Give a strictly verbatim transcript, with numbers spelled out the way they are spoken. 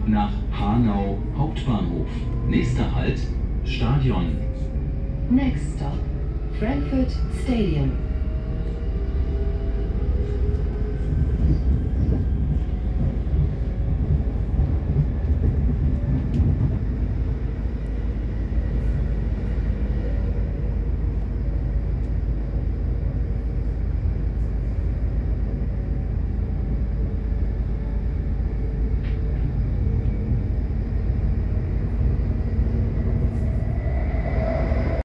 nach Hanau Hauptbahnhof. Nächster Halt, Stadion. Next stop, Frankfurt Stadium.